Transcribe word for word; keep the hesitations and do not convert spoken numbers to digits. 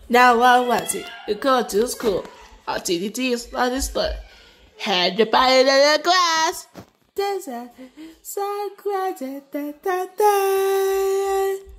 Now I was it. You go to school. Activities on display. Had the pie in the glass. There's a sun da da da da.